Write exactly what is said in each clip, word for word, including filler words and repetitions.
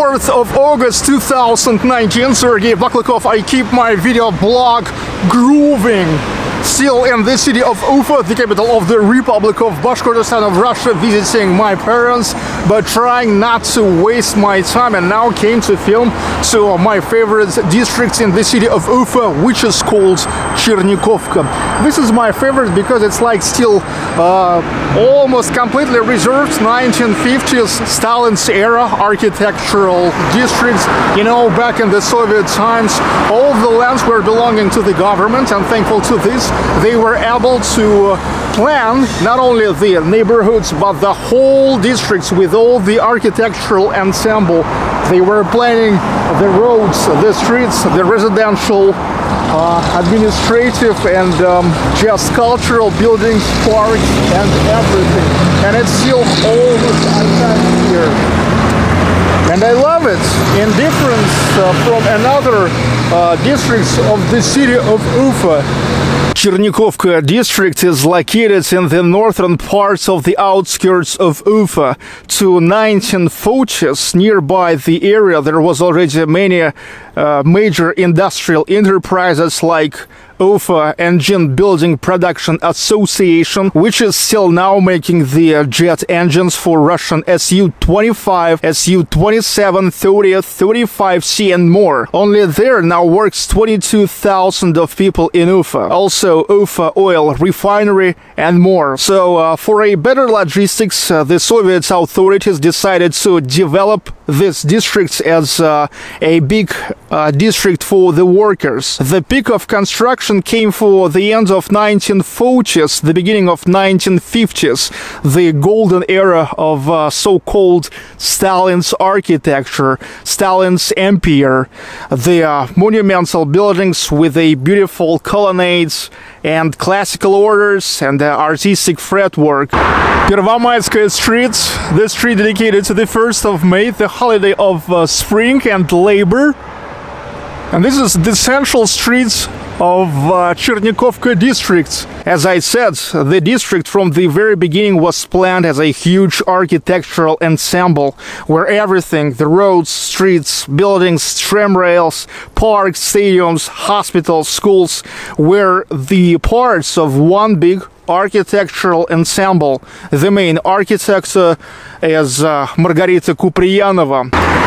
fourth of August two thousand nineteen, Sergey Baklakov. I keep my video blog grooving. Still in the city of Ufa, the capital of the Republic of Bashkortostan of Russia, visiting my parents, but trying not to waste my time, and now came to film so my favorite district in the city of Ufa, which is called Chernikovka. This is my favorite because it's like still uh, almost completely reserved nineteen fifties Stalin's era architectural districts. You know, back in the Soviet times, all the lands were belonging to the government, and thankful to this, they were able to plan not only the neighborhoods but the whole districts with all the architectural ensemble. They were planning the roads, the streets, the residential, uh, administrative, and um, just cultural buildings, parks, and everything. And it's still almost untapped here. And I love it, in difference uh, from another uh, districts of the city of Ufa. Chernikovka district is located in the northern parts of the outskirts of Ufa. To nineteen forties, nearby the area, there was already many uh, major industrial enterprises like Ufa Engine Building Production Association, which is still now making the uh, jet engines for Russian S U twenty-five, S U twenty-seven, thirty, thirty-five C and more. Only there now works twenty-two thousand of people in Ufa. Also Ufa Oil Refinery and more. So uh, for a better logistics, uh, the Soviet authorities decided to develop this district as uh, a big uh, district for the workers. The peak of construction came for the end of nineteen forties, the beginning of nineteen fifties, the golden era of uh, so-called Stalin's architecture, Stalin's empire, the uh, monumental buildings with a beautiful colonnades and classical orders and uh, artistic fretwork. Первомайская Street, the street dedicated to the first of May, the holiday of uh, spring and labor. And this is the central streets of uh, Chernikovka district. As I said, the district from the very beginning was planned as a huge architectural ensemble where everything, the roads, streets, buildings, tram rails, parks, stadiums, hospitals, schools, were the parts of one big architectural ensemble. The main architect uh, is uh, Margarita Kupriyanova.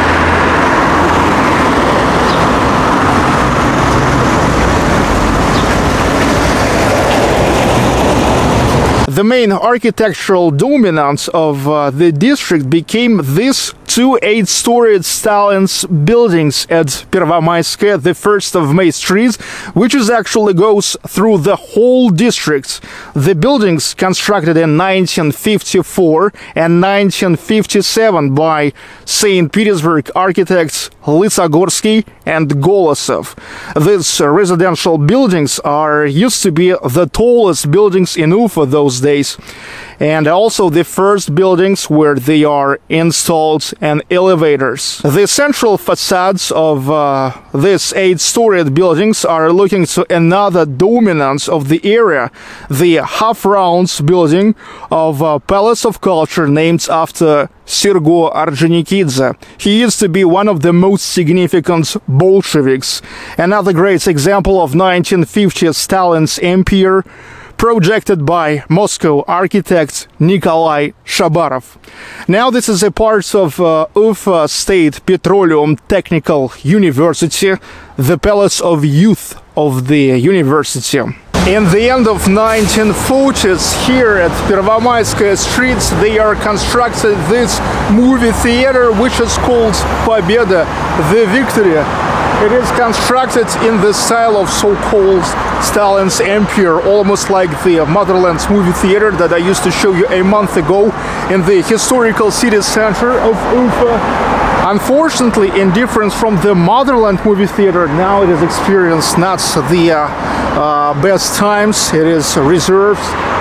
The main architectural dominance of uh, the district became these two eight-storied Stalin's buildings at Pervomayskaya, the first of May Street, which is actually goes through the whole district. The buildings constructed in nineteen fifty-four and nineteen fifty-seven by Saint Petersburg architects Lysagorsky and Golosov. These uh, residential buildings are used to be the tallest buildings in Ufa those days, and also the first buildings where they are installed and elevators. The central facades of uh, these eight-storied buildings are looking to another dominance of the area, the half-round building of a Palace of Culture named after Sergo Ordzhonikidze. He used to be one of the most significant Bolsheviks. Another great example of nineteen fifties Stalin's empire, projected by Moscow architect Nikolai Shabarov. Now this is a part of uh, Ufa State Petroleum Technical University, the Palace of Youth of the university. In the end of nineteen forties, here at Pervomayskaya Street, they are constructed this movie theater, which is called Pobeda, the Victory. It is constructed in the style of so-called Stalin's empire, almost like the Motherland movie theater that I used to show you a month ago in the historical city center of Ufa. Unfortunately, in difference from the Motherland movie theater, now it is experienced not the uh, uh, best times. It is reserved,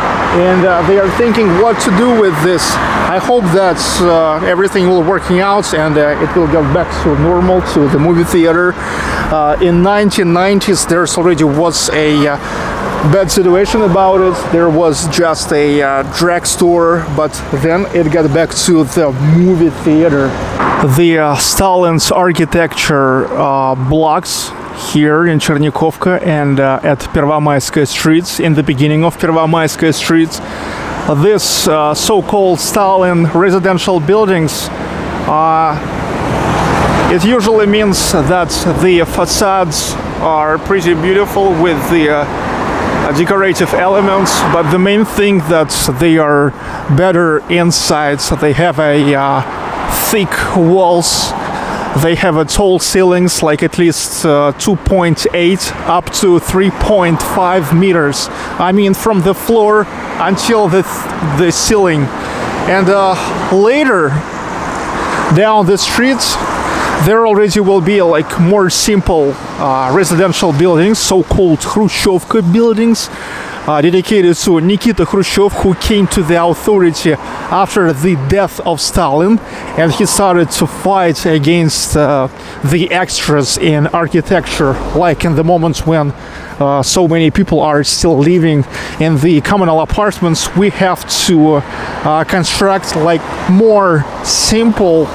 and uh, they are thinking what to do with this. I hope that uh, everything will working out and uh, it will get back to normal, to the movie theater. Uh, in nineteen nineties, there's already was a uh, bad situation about it. There was just a uh, drugstore, but then it got back to the movie theater. The uh, Stalin's architecture uh, blocks here in Chernikovka and uh, at Pervomayskaya streets, in the beginning of Pervomayskaya streets. This uh, so-called Stalin residential buildings, uh, it usually means that the facades are pretty beautiful with the uh, decorative elements, but the main thing that they are better inside. So they have a uh, thick walls, they have a tall ceilings, like at least uh, two point eight up to three point five meters. I mean, from the floor until the th the ceiling. And uh, later down the streets, there already will be like more simple uh, residential buildings, so-called Khrushchevka buildings, uh, dedicated to Nikita Khrushchev, who came to the authority after the death of Stalin, and he started to fight against uh, the extras in architecture, like in the moments when uh, so many people are still living in the communal apartments. We have to uh, construct like more simple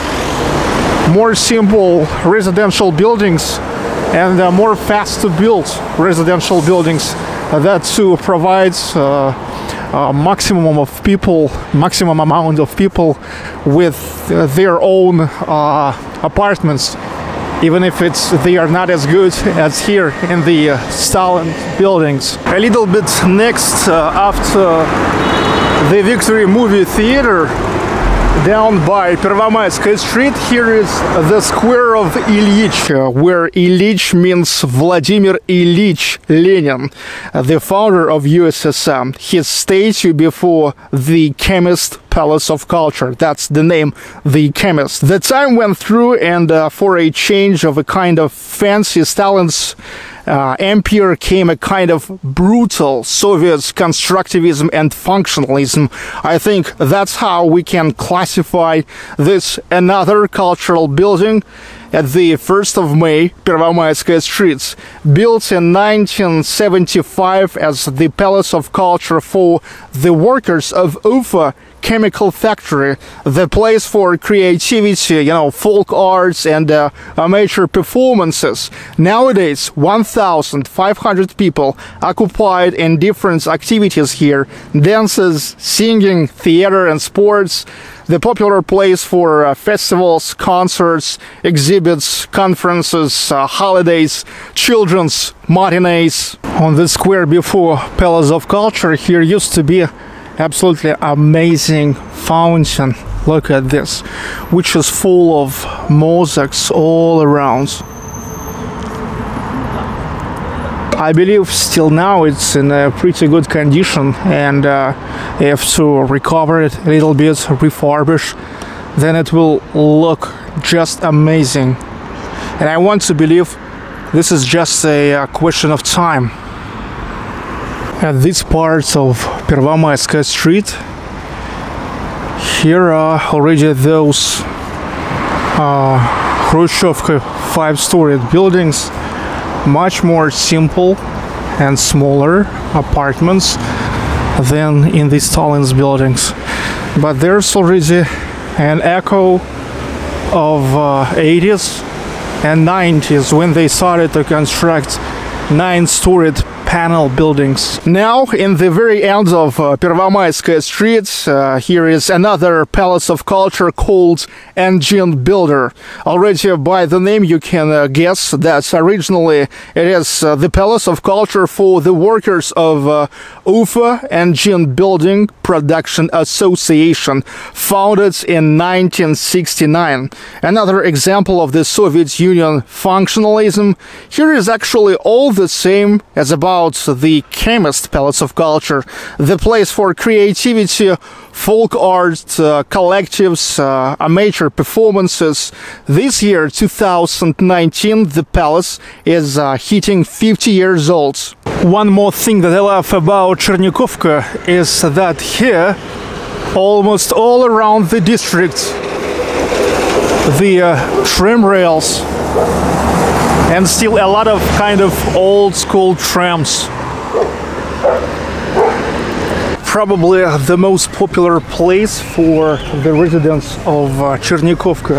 more simple residential buildings and uh, more fast to build residential buildings uh, that to provide uh, uh, maximum of people, maximum amount of people with uh, their own uh, apartments, even if it's they are not as good as here in the uh, Stalin buildings. A little bit next uh, after the Victory movie theater, down by Pervomayskaya street, here is the square of Ilyich, where Ilyich means Vladimir Ilyich Lenin, the founder of U S S R. His statue before the Chemist Palace of Culture. That's the name, the Chemist. The time went through, and uh, for a change of a kind of fancy, Stalin's Uh, empire came a kind of brutal Soviet constructivism and functionalism. I think that's how we can classify this another cultural building at the first of May, Pervomayskaya streets, built in nineteen seventy-five as the Palace of Culture for the workers of Ufa chemical factory, the place for creativity, you know, folk arts and uh, amateur performances. Nowadays, one thousand five hundred people occupied in different activities here: dances, singing, theater and sports. The popular place for uh, festivals, concerts, exhibits, conferences, uh, holidays, children's matinees. On the square before Palace of Culture, here used to be absolutely amazing fountain. Look at this, which is full of mosaics all around. I believe still now it's in a pretty good condition, and uh, if to recover it a little bit, refurbish, then it will look just amazing. And I want to believe this is just a, a question of time. At these parts of Pervomayskaya street, here are already those uh, Khrushchevka five-storied buildings, much more simple and smaller apartments than in the Stalin's buildings. But there's already an echo of uh, eighties and nineties, when they started to construct nine-storied panel buildings. Now, in the very end of uh, Pervomayskaya streets, uh, here is another Palace of Culture called Engine Builder. Already by the name you can uh, guess that originally it is uh, the Palace of Culture for the workers of uh, Ufa Engine Building Production Association, founded in nineteen sixty-nine. Another example of the Soviet Union functionalism. Here is actually all the same as about the Chemist Palace of Culture, the place for creativity, folk art, uh, collectives, uh, amateur performances. This year, two thousand nineteen, the palace is uh, hitting fifty years old. One more thing that I love about Chernikovka is that here, almost all around the district, the uh, tram rails and still a lot of kind of old school trams Probably the most popular place for the residents of uh, Chernikovka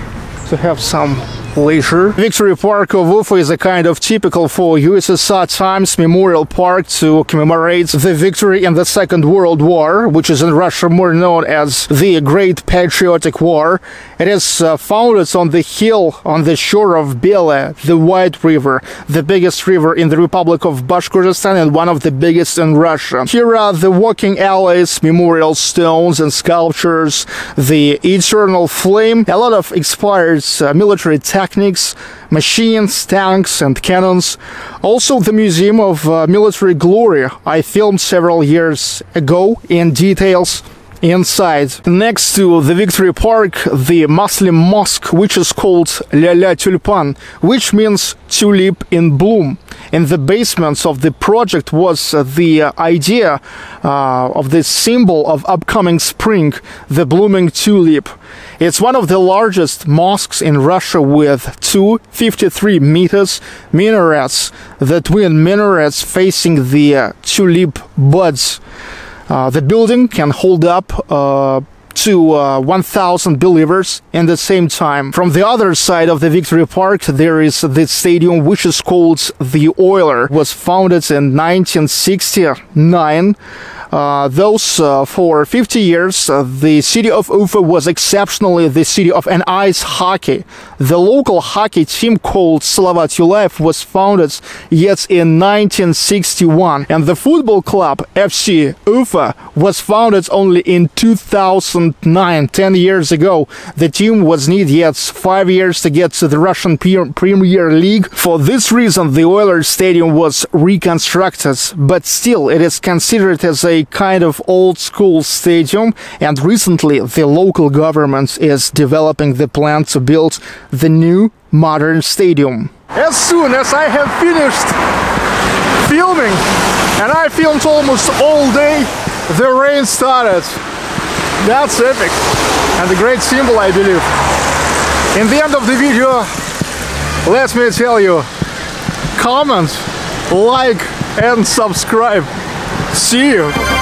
to have some leisure. Victory Park of Ufa is a kind of typical for U S S R times memorial park to commemorate the victory in the Second World War, which is in Russia more known as the Great Patriotic War. It is uh, founded on the hill on the shore of Bela, the White River, the biggest river in the Republic of Bashkortostan and one of the biggest in Russia. Here are the walking alleys, memorial stones and sculptures, the eternal flame, a lot of expired uh, military techniques, machines, tanks and cannons. Also the Museum of uh, Military Glory I filmed several years ago in details inside. Next to the Victory Park, the Muslim mosque, which is called Lala Tulpan, which means tulip in bloom. In the basements of the project was uh, the uh, idea uh, of this symbol of upcoming spring, the blooming tulip. It's one of the largest mosques in Russia with two fifty-three meters minarets, the twin minarets facing the uh, tulip buds. Uh, the building can hold up uh, to uh, one thousand believers in the same time. From the other side of the Victory Park, there is the stadium which is called the Oiler. It was founded in nineteen sixty-nine. Uh, those uh, for fifty years, uh, the city of Ufa was exceptionally the city of an ice hockey. The local hockey team called Slavat Ulaev was founded yet in nineteen sixty-one, and the football club F C Ufa was founded only in two thousand nine, ten years ago. The team was needed yet five years to get to the Russian Premier League. For this reason, the Oilers Stadium was reconstructed, but still it is considered as a kind of old school stadium, and recently the local government is developing the plan to build the new modern stadium. As soon as I have finished filming, and I filmed almost all day, the rain started. That's epic and a great symbol, I believe. In the end of the video, let me tell you, comment, like and subscribe. See you!